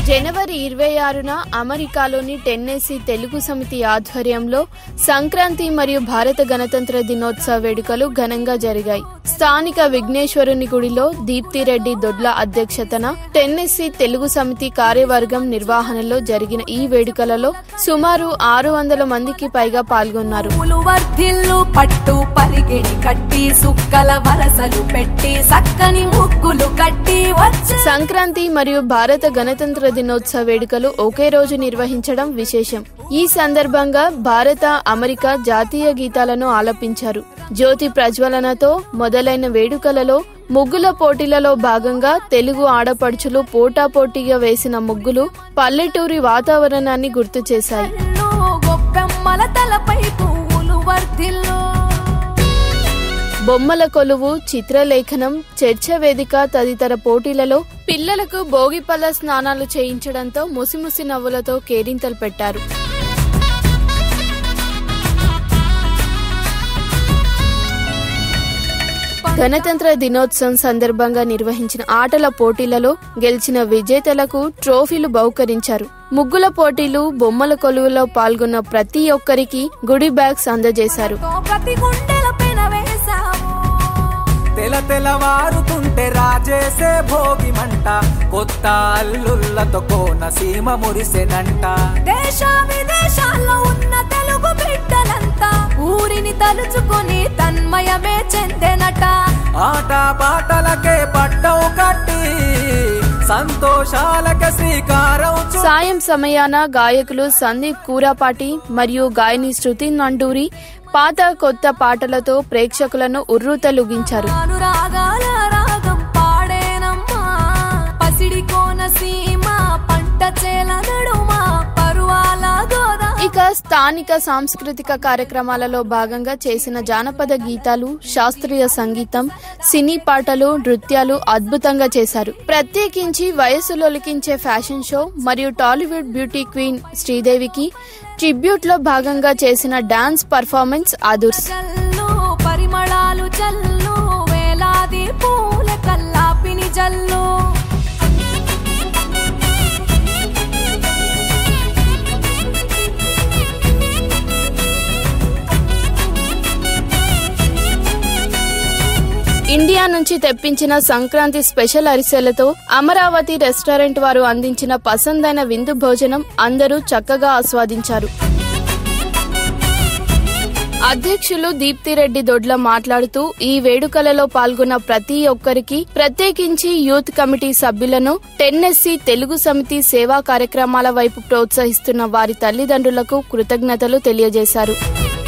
జనవరి 26న అమెరికాలోని టెన్నెసీ తెలుగు సమితి ఆధ్వర్యంలో సంక్రాంతి మరియు భారత గణతంత్ర దినోత్సవ వేడుకలు ఘనంగా జరిగాయి. స్థానిక విఘ్నేశ్వరుని గుడిలో దీప్తిరెడ్డి దొడ్ల అధ్యక్షతన టెన్నెసీ తెలుగు సమితి కార్యవర్గం నిర్వహణలో జరిగిన ఈ వేడుకలలో సుమారు 600 మందికి పైగా పాల్గొన్నారు. సంక్రాంతి మరియు భారత గణతంత్ర దినోత్సవ వేడుకలు ఒకే రోజు నిర్వహించడం విశేషం. ఈ సందర్భంగా భారత, అమెరికా జాతీయ గీతాలను ఆలపించారు. జ్యోతి ప్రజ్వలనతో మొదలైన వేడుకలలో ముగ్గుల పోటీలలో భాగంగా తెలుగు ఆడపడుచులు పోటాపోటీగా వేసిన ముగ్గులు పల్లెటూరి వాతావరణాన్ని గుర్తు చేశాయి. బొమ్మల కొలువు, చిత్రలేఖనం, చర్చ వేదిక తదితర పోటీలలో పిల్లలకు భోగిపల్ల స్నానాలు చేయించడంతో ముసిముసి నవ్వులతో కేరింతలు పెట్టారు. గణతంత్ర దినోత్సవం సందర్భంగా నిర్వహించిన ఆటల పోటీలలో గెలిచిన విజేతలకు ట్రోఫీలు బహుకరించారు. ముగ్గుల పోటీలు, బొమ్మల కొలువులో పాల్గొన్న ప్రతి ఒక్కరికి గుడి బ్యాగ్స్ అందజేశారు. తెలవారుతుంటే రాజేసే భోగి మంట, కొత్త అల్లుళ్ళతో కోనసీమ మురిసెనంట. దేశ విదేశాల్లో ఉన్న తెలుగు బిడ్డలంతా ఊరిని తలుచుకొని తన్మయమే చెందెనట. ఆట పాటలకే పట్టవు కట్టి సంతోషాలకే శ్రీకారం. సాయం సమయాన గాయకులు సందీప్ కూరాపాటి మరియు గాయని శృతి నండూరి పాత కొత్త పాటలతో ప్రేక్షకులను ఉర్రూతలూగించారు. ఇక స్థానిక సాంస్కృతిక కార్యక్రమాలలో భాగంగా చేసిన జానపద గీతాలు, శాస్త్రీయ సంగీతం, సినీ పాటలు, నృత్యాలు అద్భుతంగా చేశారు. ప్రత్యేకించి వయసులొలికించే ఫ్యాషన్ షో మరియు టాలీవుడ్ బ్యూటీ క్వీన్ శ్రీదేవికి ట్రిబ్యూట్ లో భాగంగా చేసిన డాన్స్ పర్ఫార్మెన్స్ అదుర్స్. పరిమళాలు చల్లు, వేలాది పూల కల్లాపిని జల్లు. ఇండియా నుంచి తెప్పించిన సంక్రాంతి స్పెషల్ అరిసెలతో అమరావతి రెస్టారెంట్ వారు అందించిన పసందైన విందు భోజనం అందరూ చక్కగా ఆస్వాదించారు. అధ్యక్షులు దీప్తిరెడ్డి దొడ్ల మాట్లాడుతూ ఈ వేడుకలలో పాల్గొన్న ప్రతి ఒక్కరికి, ప్రత్యేకించి యూత్ కమిటీ సభ్యులను, టెన్నెసీ తెలుగు సమితి సేవా కార్యక్రమాల వైపు ప్రోత్సహిస్తున్న వారి తల్లిదండ్రులకు కృతజ్ఞతలు తెలియజేశారు.